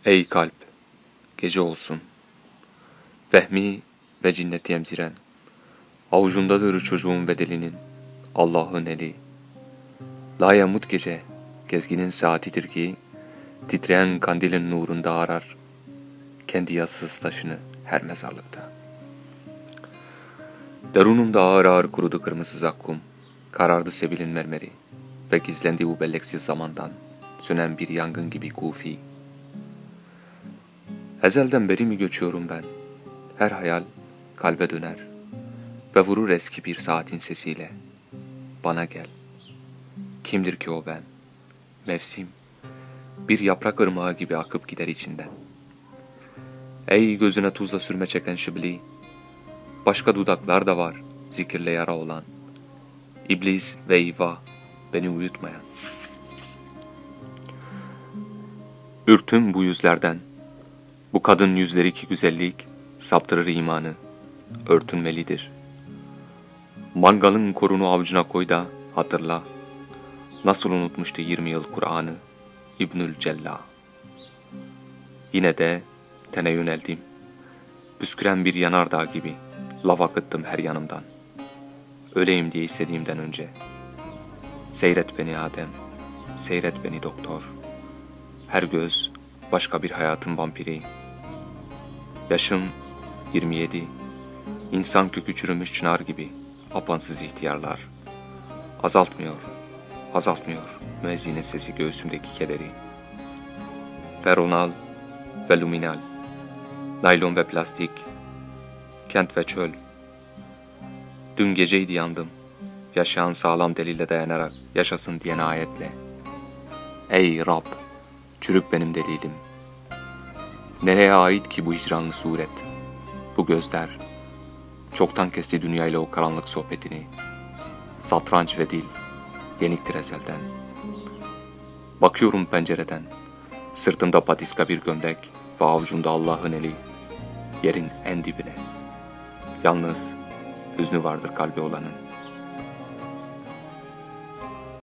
Ey kalp, gece olsun. Vehmi ve cinneti emziren, avucundadır çocuğun ve delinin, Allah'ın eli. La yamut gece, gezginin saatidir ki, titreyen kandilin nurunda arar, kendi yassız taşını her mezarlıkta. Derunumda ağır ağır kurudu kırmızı zakkum, karardı sebilin mermeri ve gizlendi bu belleksiz zamandan, sönen bir yangın gibi kufi. Ezelden beri mi göçüyorum ben? Her hayal kalbe döner ve vurur eski bir saatin sesiyle. Bana gel. Kimdir ki o ben? Mevsim, bir yaprak ırmağı gibi akıp gider içinden. Ey gözüne tuzla sürme çeken şibli, başka dudaklar da var zikirle yara olan. İblis ve İva beni uyutmayan. Ürtüm bu yüzlerden. Bu kadın yüzleri ki güzellik, saptırır imanı, örtünmelidir. Mangalın korunu avucuna koy da hatırla, nasıl unutmuştu 20 yıl Kur'an'ı İbnül Cella. Yine de tene yöneldim, püsküren bir yanardağ gibi lav akıttım her yanımdan. Öleyim diye istediğimden önce. Seyret beni Adem, seyret beni doktor. Her göz başka bir hayatın vampiri. Yaşım 27, insan kökü çürümüş çınar gibi apansız ihtiyarlar. Azaltmıyor, azaltmıyor müezzinin sesi göğsümdeki kederi. Ferronal ve luminal, naylon ve plastik, kent ve çöl. Dün geceydi yandım, yaşayan sağlam delille dayanarak yaşasın diyen ayetle. Ey Rab, çürük benim delilim. Nereye ait ki bu hicranlı suret? Bu gözler, çoktan kesti dünyayla o karanlık sohbetini. Satranç ve dil, yeniktir ezelden. Bakıyorum pencereden, sırtımda patiska bir gömlek ve avucunda Allah'ın eli, yerin en dibine. Yalnız hüznü vardır kalbi olanın.